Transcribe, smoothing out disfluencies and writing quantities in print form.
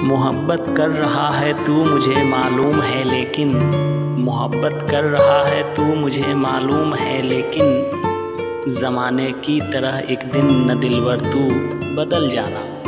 मोहब्बत कर रहा है तू मुझे मालूम है, लेकिन मोहब्बत कर रहा है तू मुझे मालूम है, लेकिन ज़माने की तरह एक दिन न दिलवर तू बदल जाना।